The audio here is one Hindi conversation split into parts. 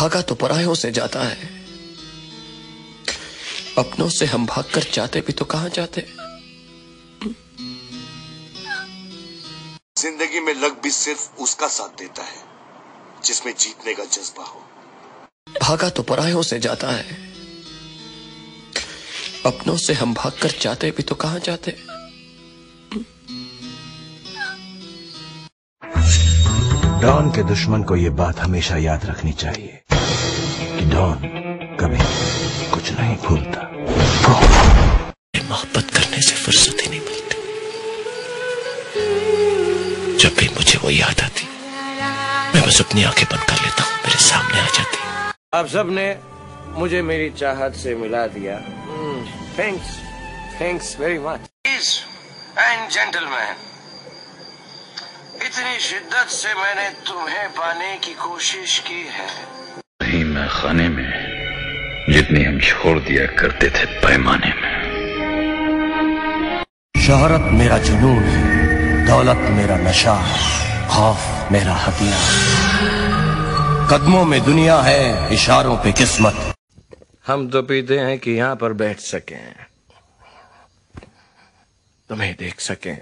भागा तो परायों से जाता है, अपनों से हम भागकर जाते भी तो कहां जाते। जिंदगी में लक भी सिर्फ उसका साथ देता है जिसमें जीतने का जज्बा हो। भागा तो परायों से जाता है, अपनों से हम भागकर जाते भी तो कहां जाते। डॉन के दुश्मन को ये बात हमेशा याद रखनी चाहिए कि डॉन कभी कुछ नहीं भूलता। मोहब्बत करने से फुर्सत ही नहीं मिलती। जब भी मुझे वो याद आती, मैं बस अपनी आंखें बंद कर लेता हूँ, मेरे सामने आ जाती। आप सब ने मुझे मेरी चाहत से मिला दिया। Thanks very much. Ladies and gentleman, इतनी शिद्दत से मैंने तुम्हें पाने की कोशिश की है। नहीं, मैं खाने में जितनी हम छोड़ दिया करते थे पैमाने में। शोहरत मेरा जुनून है, दौलत मेरा नशा, खौफ मेरा हथियार। कदमों में दुनिया है, इशारों पे किस्मत। हम तो पीते हैं कि यहाँ पर बैठ सकें, तुम्हें देख सकें,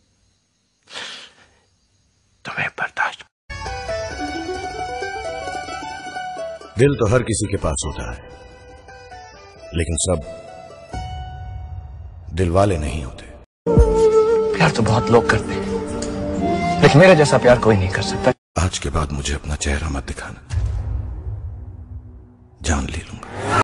तुम्हें बर्दाश्त। दिल तो हर किसी के पास होता है, लेकिन सब दिल वाले नहीं होते। प्यार तो बहुत लोग करते हैं, लेकिन मेरा जैसा प्यार कोई नहीं कर सकता। आज के बाद मुझे अपना चेहरा मत दिखाना, जान ले लूंगा।